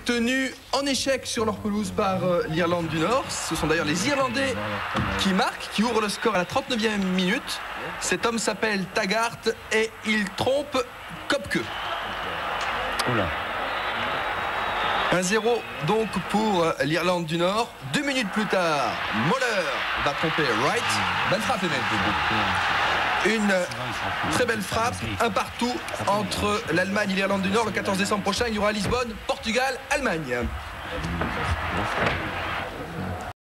tenu en échec sur leur pelouse par l'Irlande du Nord. Ce sont d'ailleurs les Irlandais qui marquent, qui ouvrent le score à la 39e minute. Cet homme s'appelle Taggart et il trompe Kopke. Oula. 1-0 donc pour l'Irlande du Nord. 2 minutes plus tard, Moller va tromper Wright. Belle frappe, les mecs. Une très belle frappe, un partout entre l'Allemagne et l'Irlande du Nord. Le 14 décembre prochain, il y aura Lisbonne, Portugal, Allemagne.